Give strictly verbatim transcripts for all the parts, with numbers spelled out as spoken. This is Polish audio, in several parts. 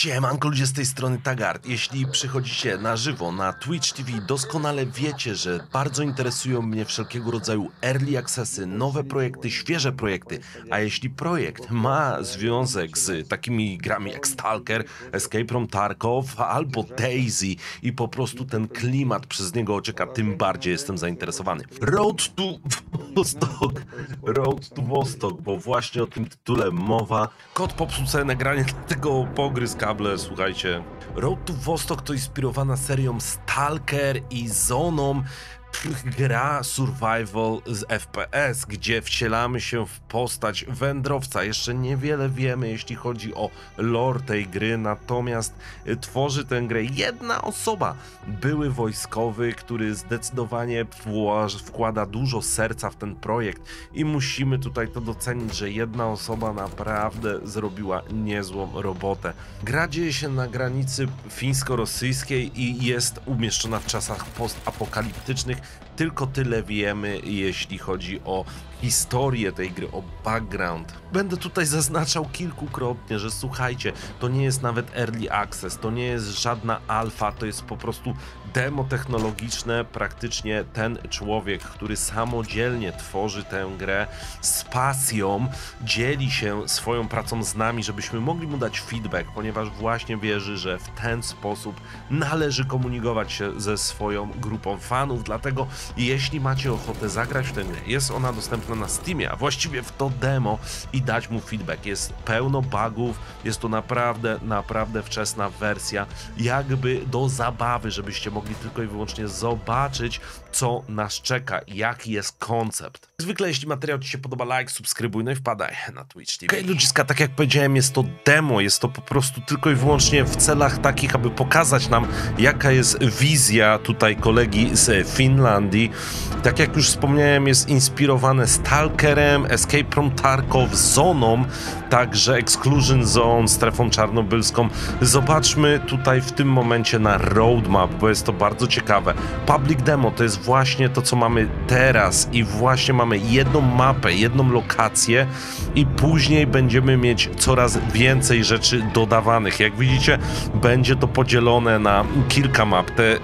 Siemanko ludzie, z tej strony Tagart. Jeśli przychodzicie na żywo na Twitch T V, doskonale wiecie, że bardzo interesują mnie wszelkiego rodzaju early accessy, nowe projekty, świeże projekty. A jeśli projekt ma związek z takimi grami jak Stalker, Escape from Tarkov albo Daisy i po prostu ten klimat przez niego ocieka, tym bardziej jestem zainteresowany. Road to Vostok, Road to Vostok, bo właśnie o tym tytule mowa. Kod popsuł sobie nagranie, dlatego pogryzł kable, słuchajcie. Road to Vostok to inspirowana serią Stalker i Zoną gra survival z F P S, gdzie wcielamy się w postać wędrowca. Jeszcze niewiele wiemy, jeśli chodzi o lore tej gry, natomiast tworzy tę grę jedna osoba, były wojskowy, który zdecydowanie wkłada dużo serca w ten projekt i musimy tutaj to docenić, że jedna osoba naprawdę zrobiła niezłą robotę. Gra dzieje się na granicy fińsko-rosyjskiej i jest umieszczona w czasach postapokaliptycznych. Tylko tyle wiemy, jeśli chodzi o historię tej gry, o background. Będę tutaj zaznaczał kilkukrotnie, że słuchajcie, to nie jest nawet early access, to nie jest żadna alfa, to jest po prostu demo technologiczne. Praktycznie ten człowiek, który samodzielnie tworzy tę grę z pasją, dzieli się swoją pracą z nami, żebyśmy mogli mu dać feedback, ponieważ właśnie wierzy, że w ten sposób należy komunikować się ze swoją grupą fanów. Dlatego jeśli macie ochotę zagrać w tę grę, jest ona dostępna na Steamie, a właściwie w to demo i dać mu feedback. Jest pełno bugów, jest to naprawdę, naprawdę wczesna wersja, jakby do zabawy, żebyście mogli tylko i wyłącznie zobaczyć, co nas czeka, jaki jest koncept. Zwykle jeśli materiał Ci się podoba, like, subskrybuj, no i wpadaj na Twitch T V. Okej, okay, ludziska, tak jak powiedziałem, jest to demo, jest to po prostu tylko i wyłącznie w celach takich, aby pokazać nam, jaka jest wizja tutaj kolegi z Finlandii. Tak jak już wspomniałem, jest inspirowane Stalkerem, Escape from Tarkov, Zoną, także Exclusion Zone, strefą czarnobylską. Zobaczmy tutaj w tym momencie na roadmap, bo jest to bardzo ciekawe. Public demo to jest właśnie to, co mamy teraz i właśnie mamy jedną mapę, jedną lokację i później będziemy mieć coraz więcej rzeczy dodawanych. Jak widzicie, będzie to podzielone na kilka map. Te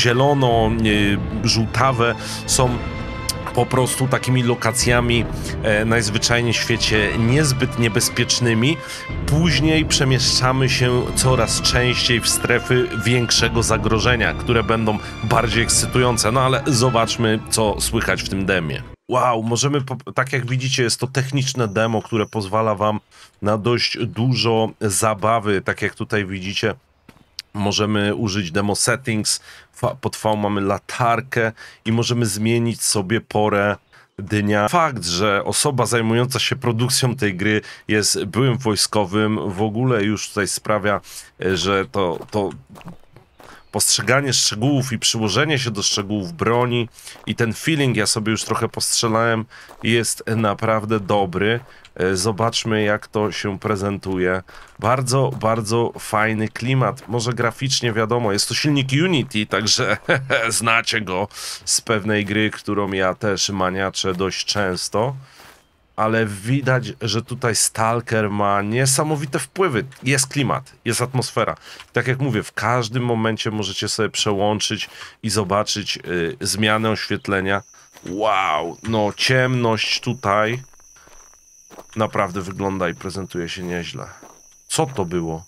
zielono-żółtawe są po prostu takimi lokacjami e, najzwyczajniej w świecie niezbyt niebezpiecznymi. Później przemieszczamy się coraz częściej w strefy większego zagrożenia, które będą bardziej ekscytujące. No ale zobaczmy, co słychać w tym demie. Wow, możemy, tak jak widzicie, jest to techniczne demo, które pozwala wam na dość dużo zabawy, tak jak tutaj widzicie. Możemy użyć demo settings, pod V mamy latarkę i możemy zmienić sobie porę dnia. Fakt, że osoba zajmująca się produkcją tej gry jest byłym wojskowym, w ogóle już tutaj sprawia, że to, to postrzeganie szczegółów i przyłożenie się do szczegółów broni i ten feeling, ja sobie już trochę postrzelałem, jest naprawdę dobry. Zobaczmy, jak to się prezentuje. Bardzo, bardzo fajny klimat. Może graficznie wiadomo, jest to silnik Unity, także znacie go z pewnej gry, którą ja też maniaczę dość często. Ale widać, że tutaj Stalker ma niesamowite wpływy. Jest klimat, jest atmosfera. Tak jak mówię, w każdym momencie możecie sobie przełączyć i zobaczyć yy, zmianę oświetlenia. Wow, no ciemność tutaj naprawdę wygląda i prezentuje się nieźle. Co to było?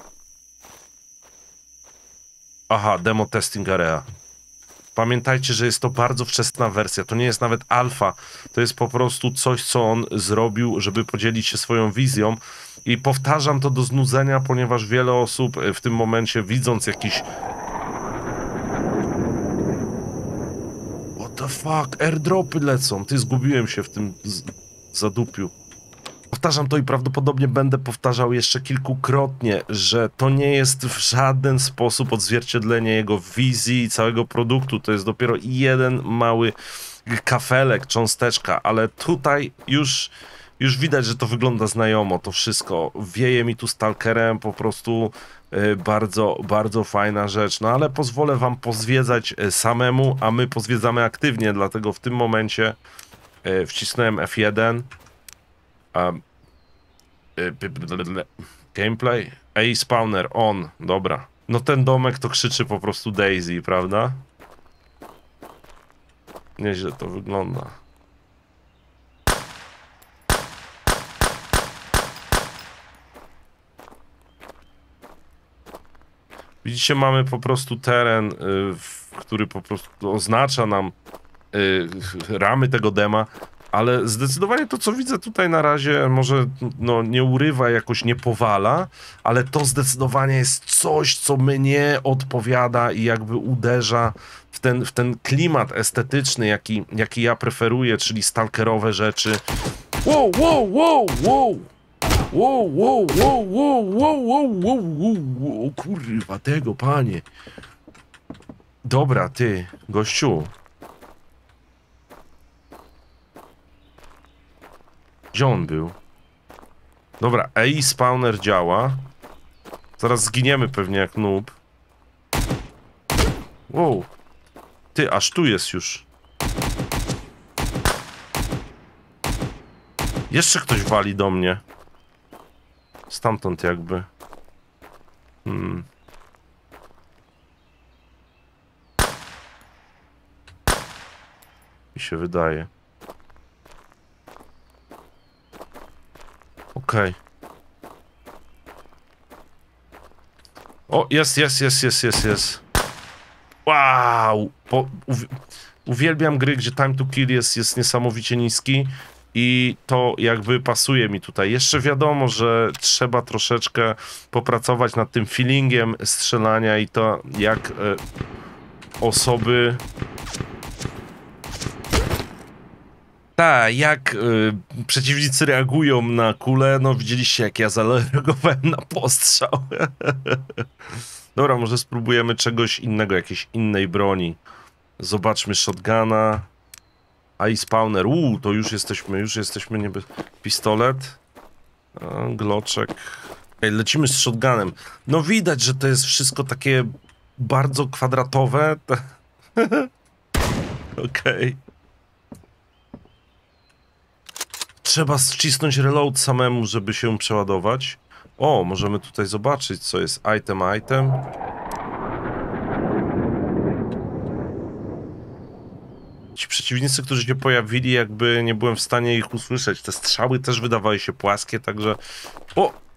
Aha, demo testing area. Pamiętajcie, że jest to bardzo wczesna wersja, to nie jest nawet alfa, to jest po prostu coś, co on zrobił, żeby podzielić się swoją wizją i powtarzam to do znudzenia, ponieważ wiele osób w tym momencie, widząc jakiś... What the fuck, airdropy lecą, ty, zgubiłem się w tym zadupiu. Powtarzam to i prawdopodobnie będę powtarzał jeszcze kilkukrotnie, że to nie jest w żaden sposób odzwierciedlenie jego wizji i całego produktu. To jest dopiero jeden mały kafelek, cząsteczka, ale tutaj już, już widać, że to wygląda znajomo, to wszystko. Wieje mi tu Stalkerem, po prostu y, bardzo, bardzo fajna rzecz. No ale pozwolę wam pozwiedzać samemu, a my pozwiedzamy aktywnie, dlatego w tym momencie y, wcisnąłem F jeden. Um, gameplay, Ej, spawner, on. Dobra. No ten domek to krzyczy po prostu Daisy, prawda? Nieźle to wygląda. Widzicie, mamy po prostu teren, y, który po prostu oznacza nam y, ramy tego dema, ale zdecydowanie to, co widzę tutaj na razie, może no, nie urywa, jakoś nie powala, ale to zdecydowanie jest coś, co mnie odpowiada i jakby uderza w ten, w ten klimat estetyczny, jaki, jaki ja preferuję, czyli stalkerowe rzeczy. Wow, wow, wow, wow! Wow, wow, wow, wow, wow, wow, wow, wow, wow, kurwa tego, panie. Dobra, ty, gościu. Gdzie on był? Dobra, A I spawner działa. Zaraz zginiemy pewnie jak noob. Wow. Ty, aż tu jest już. Jeszcze ktoś wali do mnie. Stamtąd jakby. Hmm. Mi się wydaje. Okej. Okay. O, jest, jest, jest, jest, jest, jest. Wow! Po, uwi uwielbiam gry, gdzie time to kill jest, jest niesamowicie niski. I to jakby pasuje mi tutaj. Jeszcze wiadomo, że trzeba troszeczkę popracować nad tym feelingiem strzelania i to jak e, osoby... Tak, jak y, przeciwnicy reagują na kulę, no widzieliście jak ja zareagowałem na postrzał. Dobra, może spróbujemy czegoś innego, jakiejś innej broni. Zobaczmy shotguna. A i spawner, uuu, to już jesteśmy, już jesteśmy niby... Pistolet. A, gloczek. Okay, lecimy z shotgunem. No widać, że to jest wszystko takie bardzo kwadratowe. Okej. Okay. Trzeba wcisnąć reload samemu, żeby się przeładować. O, możemy tutaj zobaczyć, co jest item, item. Ci przeciwnicy, którzy się pojawili, jakby nie byłem w stanie ich usłyszeć. Te strzały też wydawały się płaskie, także... O!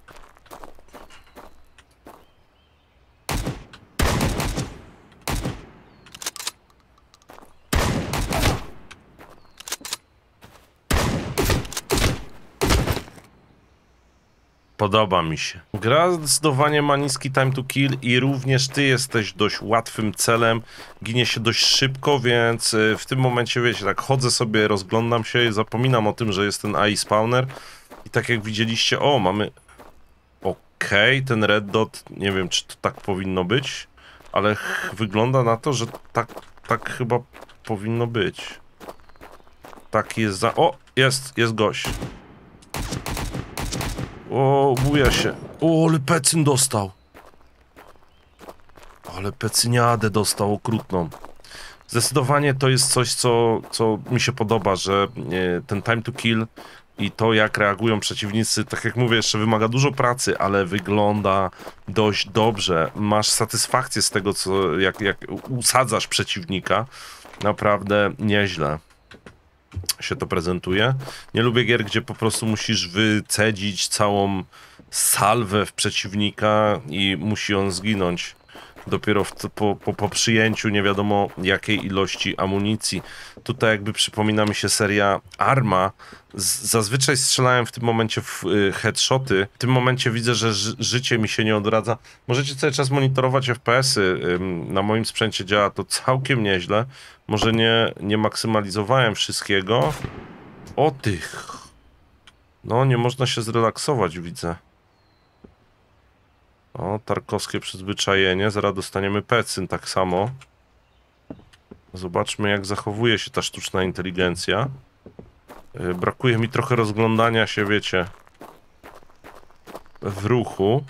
Podoba mi się. Gra zdecydowanie ma niski time to kill i również ty jesteś dość łatwym celem. Ginie się dość szybko, więc w tym momencie, wiecie, tak chodzę sobie, rozglądam się i zapominam o tym, że jest ten A I spawner. I tak jak widzieliście, o, mamy... Okej, okay, ten red dot, nie wiem, czy to tak powinno być, ale wygląda na to, że tak, tak chyba powinno być. Tak jest za... O, jest, jest gość. O, buja się. O, ale pecyn dostał. Ale pecyniadę dostał okrutną. Zdecydowanie to jest coś, co, co mi się podoba, że e, ten time to kill i to, jak reagują przeciwnicy, tak jak mówię, jeszcze wymaga dużo pracy, ale wygląda dość dobrze. Masz satysfakcję z tego, co, jak, jak usadzasz przeciwnika. Naprawdę nieźle się to prezentuje. Nie lubię gier, gdzie po prostu musisz wycedzić całą salwę w przeciwnika i musi on zginąć dopiero w, po, po, po przyjęciu nie wiadomo jakiej ilości amunicji. Tutaj jakby przypomina mi się seria Arma. Z, zazwyczaj strzelałem w tym momencie w y, headshoty. W tym momencie widzę, że ży, życie mi się nie odradza. Możecie cały czas monitorować F P S-y. Y, na moim sprzęcie działa to całkiem nieźle. Może nie, nie maksymalizowałem wszystkiego. O tych. No, nie można się zrelaksować, widzę. O, tarkowskie przyzwyczajenie. Zaraz dostaniemy pecyn tak samo. Zobaczmy, jak zachowuje się ta sztuczna inteligencja. Yy, brakuje mi trochę rozglądania się, wiecie, w ruchu.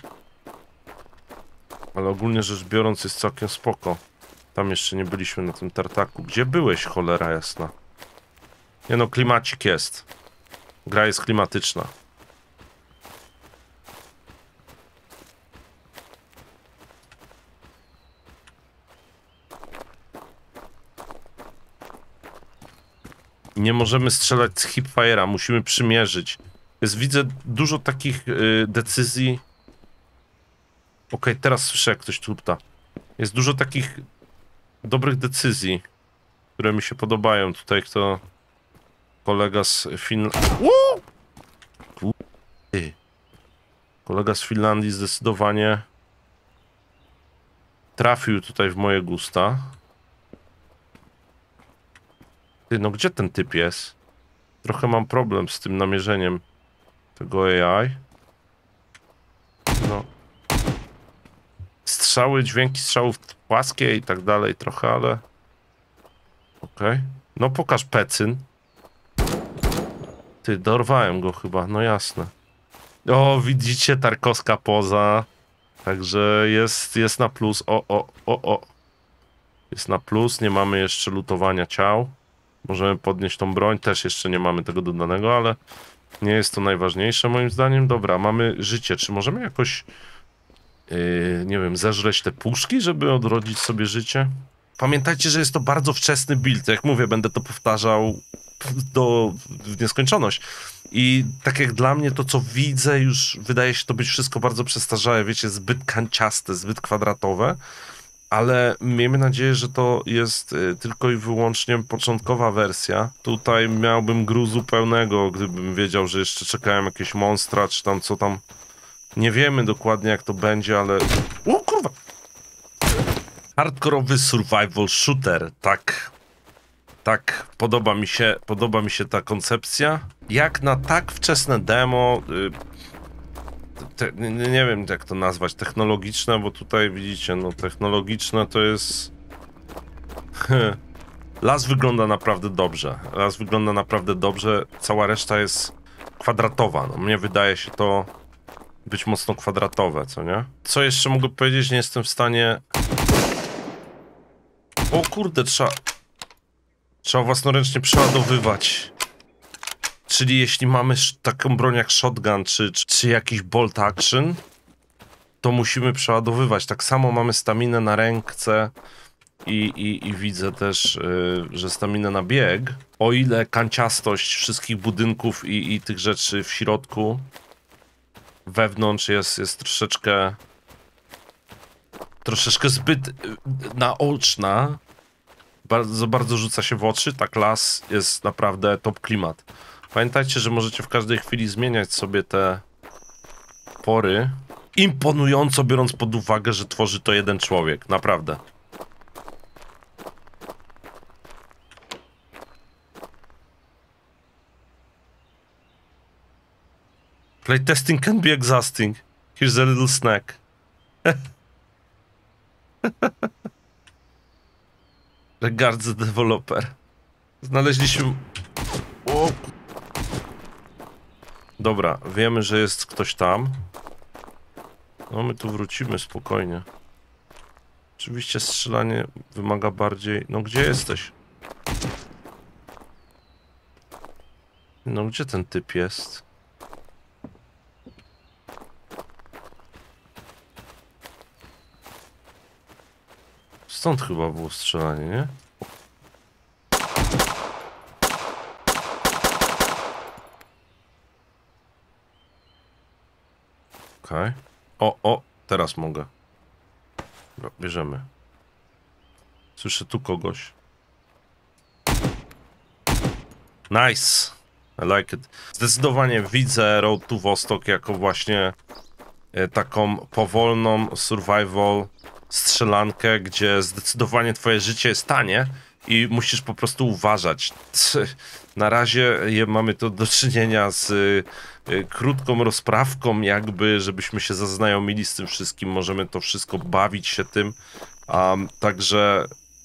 Ale ogólnie rzecz biorąc jest całkiem spoko. Tam jeszcze nie byliśmy na tym tartaku. Gdzie byłeś, cholera jasna? Nie no, klimacik jest. Gra jest klimatyczna. Nie możemy strzelać z hipfire'a, musimy przymierzyć. Jest, widzę dużo takich y, decyzji. Okej, okay, teraz słyszę, jak ktoś tuta. Jest dużo takich dobrych decyzji, które mi się podobają. Tutaj kto... Kolega z Finlandii... Kolega z Finlandii zdecydowanie trafił tutaj w moje gusta. Ty, no gdzie ten typ jest? Trochę mam problem z tym namierzeniem tego A I. No. Strzały, dźwięki strzałów płaskie i tak dalej trochę, ale... Okej. Okay. No pokaż pecyn. Ty, dorwałem go chyba, no jasne. O, widzicie, tarkowska poza. Także jest, jest na plus. O, o, o, o. Jest na plus, nie mamy jeszcze lutowania ciał. Możemy podnieść tą broń, też jeszcze nie mamy tego dodanego, ale nie jest to najważniejsze moim zdaniem. Dobra, mamy życie. Czy możemy jakoś, yy, nie wiem, zeżreć te puszki, żeby odrodzić sobie życie? Pamiętajcie, że jest to bardzo wczesny build. Jak mówię, będę to powtarzał do w nieskończoność. I tak jak dla mnie to, co widzę, już wydaje się to być wszystko bardzo przestarzałe, wiecie, zbyt kanciaste, zbyt kwadratowe, ale miejmy nadzieję, że to jest y, tylko i wyłącznie początkowa wersja. Tutaj miałbym gruzu pełnego, gdybym wiedział, że jeszcze czekają jakieś monstra, czy tam co tam. Nie wiemy dokładnie, jak to będzie, ale... O kurwa! Hardkorowy survival shooter, tak. Tak, podoba mi się, podoba mi się ta koncepcja. Jak na tak wczesne demo, y, te, nie, nie wiem jak to nazwać, technologiczne, bo tutaj widzicie, no technologiczne to jest... Las wygląda naprawdę dobrze, las wygląda naprawdę dobrze, cała reszta jest kwadratowa, no mnie wydaje się to być mocno kwadratowe, co nie? Co jeszcze mogę powiedzieć, nie jestem w stanie... O kurde, trzeba... Trzeba własnoręcznie przeładowywać. Czyli jeśli mamy taką broń jak shotgun, czy, czy, czy jakiś bolt action, to musimy przeładowywać. Tak samo mamy staminę na ręce i, i, i widzę też, yy, że staminę na bieg. O ile kanciastość wszystkich budynków i, i tych rzeczy w środku, wewnątrz jest, jest troszeczkę troszeczkę zbyt yy, naoczna. Bardzo, bardzo rzuca się w oczy, tak las jest naprawdę top klimat. Pamiętajcie, że możecie w każdej chwili zmieniać sobie te pory. Imponująco, biorąc pod uwagę, że tworzy to jeden człowiek, naprawdę. Playtesting can be exhausting. Here's a little snack. Regards the developer. Znaleźliśmy... O... Dobra, wiemy, że jest ktoś tam. No my tu wrócimy spokojnie. Oczywiście strzelanie wymaga bardziej... No gdzie jesteś? No gdzie ten typ jest? Stąd chyba było strzelanie, nie? Okej. Okay. O, o, teraz mogę. No, bierzemy. Słyszę tu kogoś. Nice! I like it. Zdecydowanie widzę Road to Vostok jako właśnie e, taką powolną survival strzelankę, gdzie zdecydowanie twoje życie jest tanie i musisz po prostu uważać. Na razie je, mamy to do czynienia z y, y, krótką rozprawką, jakby, żebyśmy się zaznajomili z tym wszystkim, możemy to wszystko bawić się tym, um, także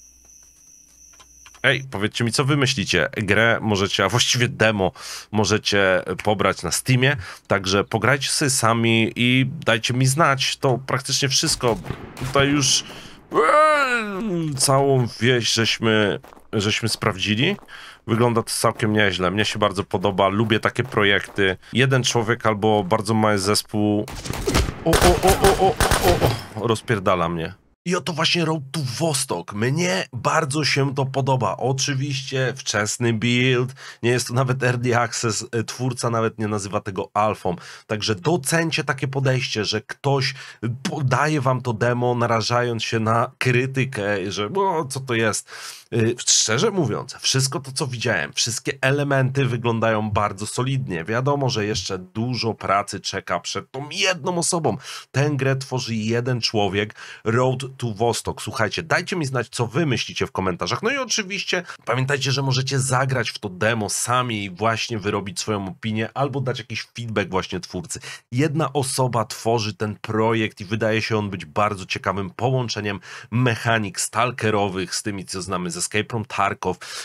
ej, powiedzcie mi, co wy myślicie? Grę możecie, a właściwie demo możecie pobrać na Steamie, także pograjcie sobie sami i dajcie mi znać, to praktycznie wszystko. Tutaj już ee, całą wieś żeśmy, żeśmy sprawdzili. Wygląda to całkiem nieźle, mnie się bardzo podoba, lubię takie projekty. Jeden człowiek albo bardzo mały zespół... O, o, o, o, o, o, o, rozpierdala mnie. I oto właśnie Road to Vostok. Mnie bardzo się to podoba. Oczywiście wczesny build, nie jest to nawet early access, twórca nawet nie nazywa tego alfą. Także docencie takie podejście, że ktoś podaje wam to demo, narażając się na krytykę, że o, co to jest. Yy, szczerze mówiąc, wszystko to, co widziałem, wszystkie elementy wyglądają bardzo solidnie. Wiadomo, że jeszcze dużo pracy czeka przed tą jedną osobą. Tę grę tworzy jeden człowiek, Road to Vostok. Słuchajcie, dajcie mi znać, co wy myślicie w komentarzach. No i oczywiście pamiętajcie, że możecie zagrać w to demo sami i właśnie wyrobić swoją opinię, albo dać jakiś feedback właśnie twórcy. Jedna osoba tworzy ten projekt i wydaje się on być bardzo ciekawym połączeniem mechanik stalkerowych z tymi, co znamy z Escape from Tarkov,